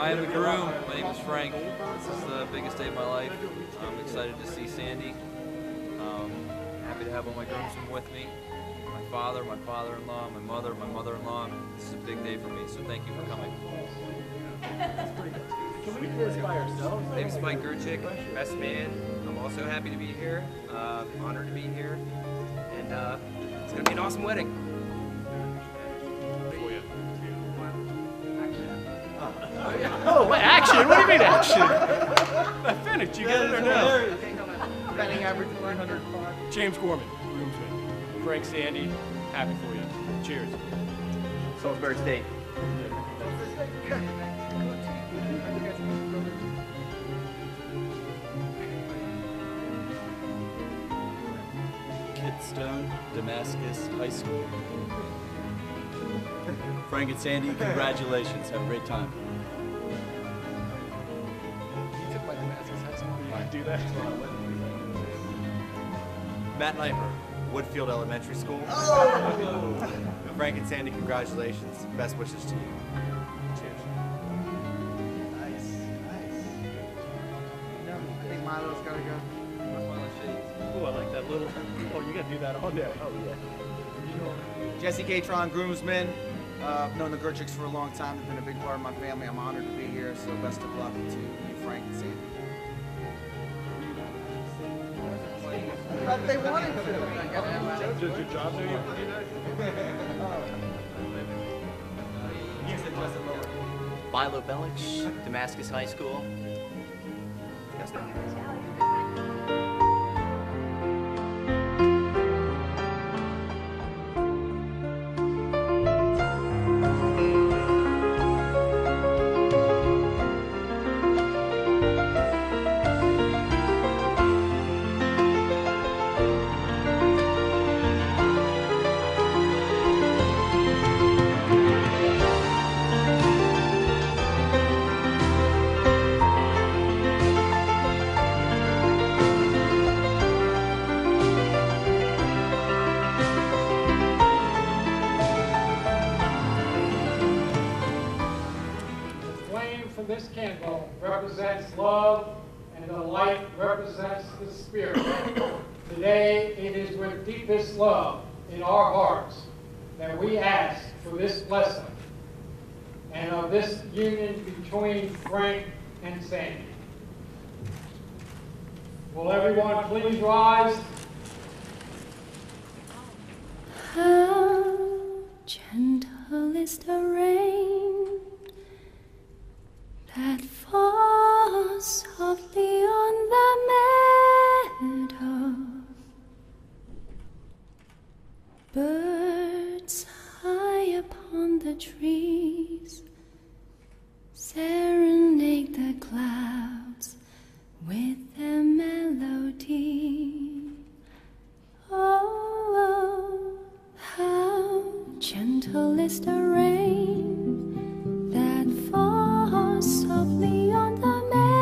I am the groom. My name is Frank. This is the biggest day of my life. I'm excited to see Sandy. Happy to have all my groomsmen with me. My father, my father-in-law, my mother, my mother-in-law. This is a big day for me, so thank you for coming. Can we do this by ourselves? My name is Mike Gerchik, best man. I'm also happy to be here, honored to be here, and it's going to be an awesome wedding. Oh, what action? What do you mean action? I finished. You get it or no? Batting average of 305. James Gorman, groomsman. Frank Sandy, happy for you. Cheers. Salisbury State. Kit Stone, Damascus High School. Frank and Sandy, congratulations. Have a great time. You took my Damascus High School. You want to do that? Matt Kniper, Woodfield Elementary School. Frank and Sandy, congratulations. Best wishes to you. Cheers. Nice, nice. I think Milo's got to go. Oh, I like that little. Oh, you got to do that on there. Oh, yeah. Jesse Catron, groomsman. I've known the Gerchiks for a long time. They've been a big part of my family. I'm honored to be here, so best of luck to you, Frank and Sandy. But they wanted to. Does your job do you? Milo Belich, Damascus High School. This candle represents love, and the light represents the Spirit. Today, it is with deepest love in our hearts that we ask for this blessing and of this union between Frank and Sandy. Will everyone please rise? How gentle is the rain that falls softly on the meadow. Birds high upon the trees serenade the clouds with their melody. Oh, how gentle is the rain that falls softly on the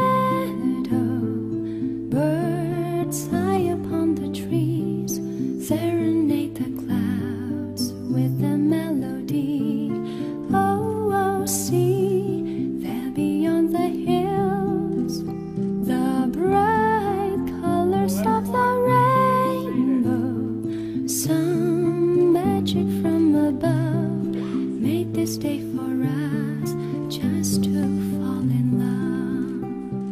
meadow. Birds high upon the trees serenade the clouds with their melody. Oh, oh, see there beyond the hills the bright colors of the rainbow. Some magic from above made this day for us just to fall in love.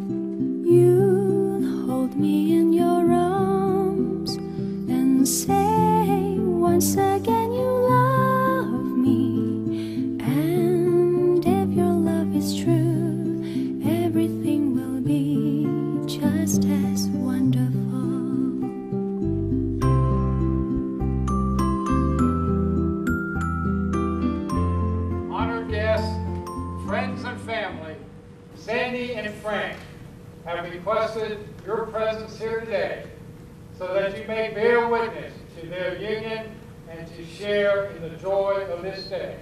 You'll hold me in your arms and say once again you love me. And if your love is true, everything will be just as wonderful. Honored guests, friends and family, Sandy and Frank have requested your presence here today so that you may bear witness to their union and to share in the joy of this day.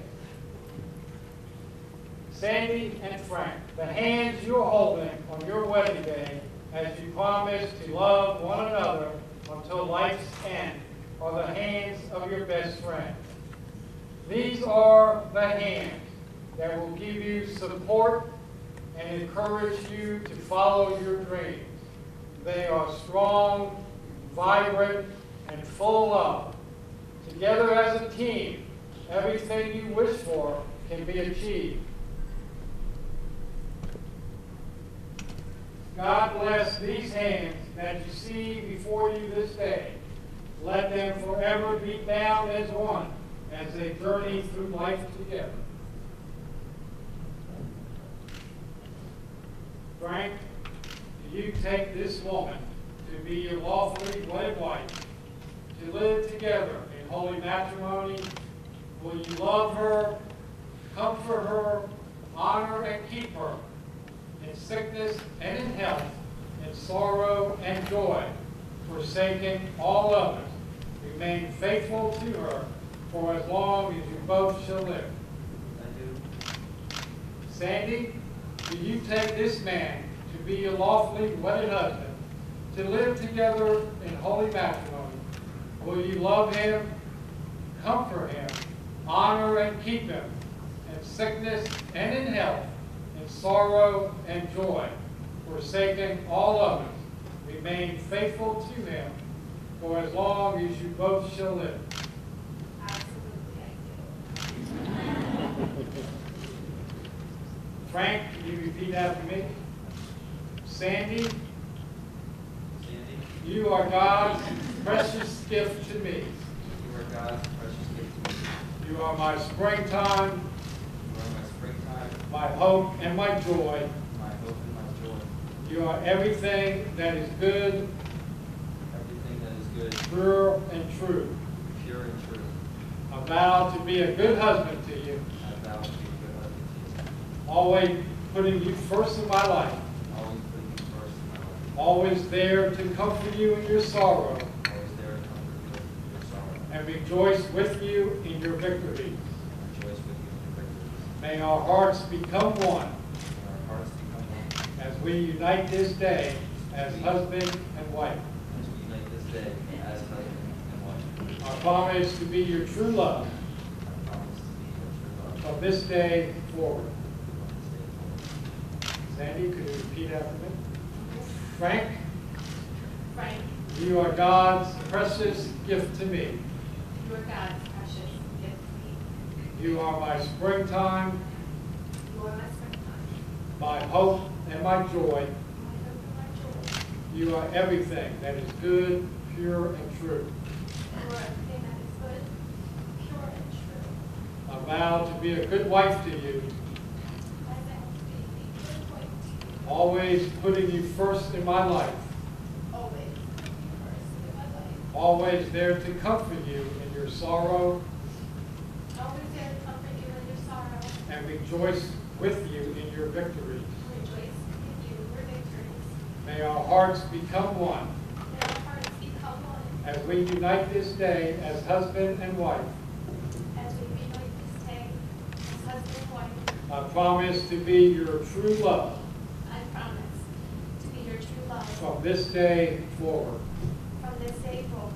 Sandy and Frank, the hands you're holding on your wedding day as you promise to love one another until life's end are the hands of your best friend. These are the hands that will give you support, and encourage you to follow your dreams. They are strong, vibrant, and full of love. Together as a team, everything you wish for can be achieved. God bless these hands that you see before you this day. Let them forever be bound as one as they journey through life together. Frank, do you take this woman to be your lawfully wedded wife, to live together in holy matrimony? Will you love her, comfort her, honor and keep her in sickness and in health, in sorrow and joy, forsaking all others? Remain faithful to her for as long as you both shall live. I do. Sandy, do you take this man to be your lawfully wedded husband, to live together in holy matrimony? Will you love him, comfort him, honor and keep him in sickness and in health, in sorrow and joy, forsaking all others? Remain faithful to him for as long as you both shall live. Frank, can you repeat after me? Sandy, Sandy, you are God's precious gift to me. you are God's precious gift to me. You are my springtime, You are my springtime, my hope and my joy. my hope and my joy. You are everything that is good, Everything that is good, pure, and true. pure and true. I vow to be a good husband to you, I vow to be a good husband to you. always putting you first in my life, Always putting you first in my life. always there to comfort you in your sorrow, Always there to comfort you in your sorrow. and rejoice with you in your victories. And rejoice with you in your victories. May our hearts become one May our hearts become one as we unite this day as husband and wife. as we unite this day as husband and wife. I promise to be your true love I promise to be your true love from this day forward. from this day forward. Sandy, could you repeat after me? Frank, Frank, you are God's precious gift to me. you are God's precious gift to me. You are my springtime, You are my springtime, my hope and my joy. my hope and my joy. You are everything that is good, pure, and true. You are everything that is good, pure, and true. I vow to be a good wife to you, I vow to be a good wife to you, always putting you first in my life, always putting you first in my life, always there to comfort you in your sorrow, always there to comfort you in your sorrow, and rejoice with you in your victories. and rejoice with you in your victories. May our hearts become one May our hearts become one as we unite this day as husband and wife. as we reunite this day as husband and wife. I promise to be your true love I promise to be your true love from this day forward. from this day forward.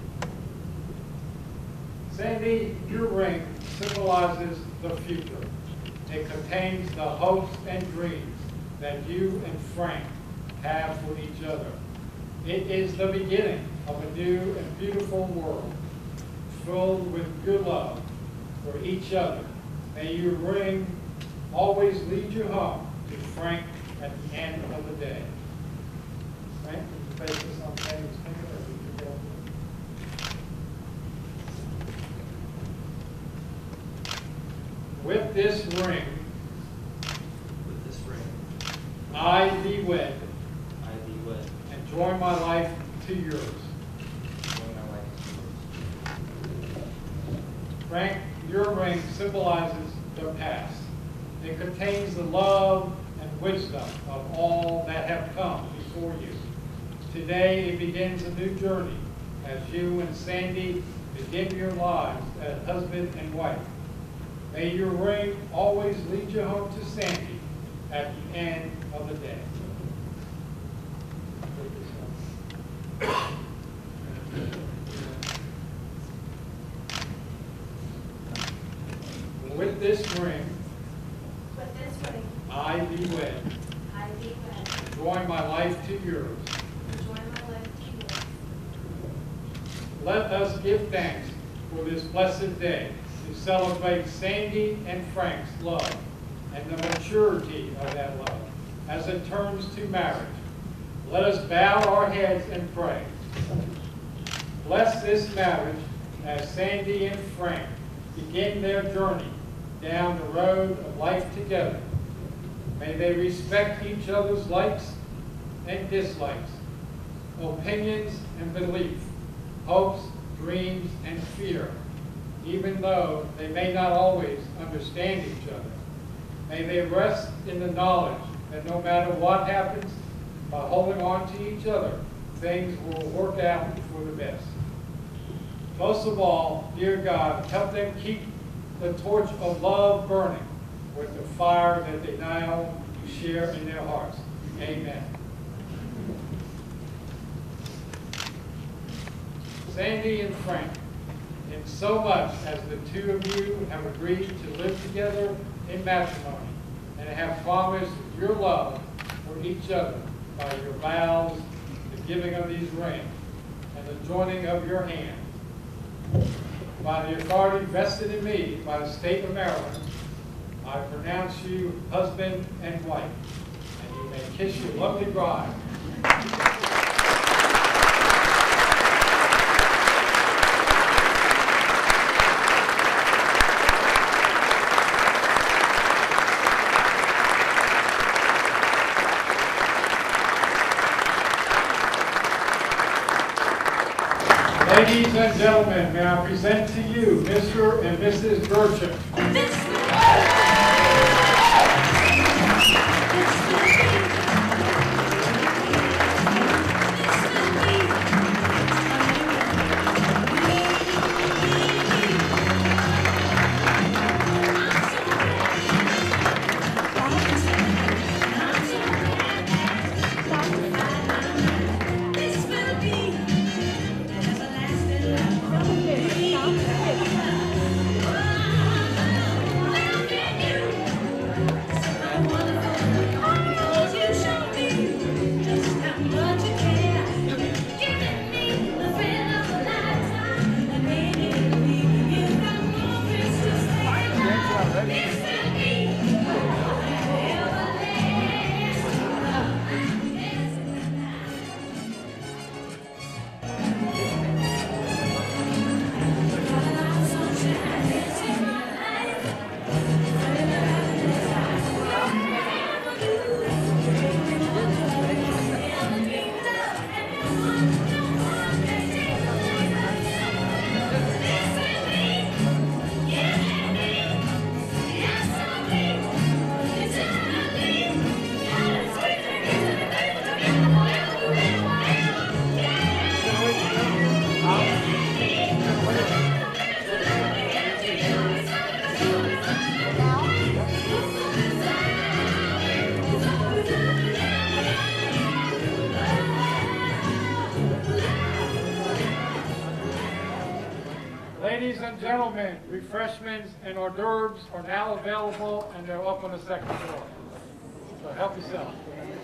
Sandy, your ring symbolizes the future. It contains the hopes and dreams that you and Frank have for each other. It is the beginning of a new and beautiful world filled with good love for each other. May your ring always lead you home to Frank at the end of the day. Frank, would you face this on Sandy's finger as we go? With this ring, With this ring, I thee wed, I thee wed, and join my life to yours. join my life to yours. Frank, your ring symbolizes the past. It contains the love and wisdom of all that have come before you. Today it begins a new journey as you and Sandy begin your lives as husband and wife. May your ring always lead you home to Sandy at the end of the day. With this ring, With this ring, I I thee wed. I thee wed. Join my life to yours. Join my life to yours. Let us give thanks for this blessed day to celebrate Sandy and Frank's love and the maturity of that love as it turns to marriage. Let us bow our heads and pray. Bless this marriage as Sandy and Frank begin their journey down the road of life together. May they respect each other's likes and dislikes, opinions and beliefs, hopes, dreams, and fear, even though they may not always understand each other. May they rest in the knowledge that no matter what happens, by holding on to each other, things will work out for the best. Most of all, dear God, help them keep the torch of love burning with the fire that they now share in their hearts. Amen. Sandy and Frank, in so much as the two of you have agreed to live together in matrimony and have promised your love for each other by your vows, the giving of these rings, and the joining of your hand. By the authority vested in me by the state of Maryland, I pronounce you husband and wife, and you may kiss your lovely bride. Ladies and gentlemen, may I present to you Mr. and Mrs. Gershon. Ladies and gentlemen, refreshments and hors d'oeuvres are now available and they're up on the second floor. So help yourself.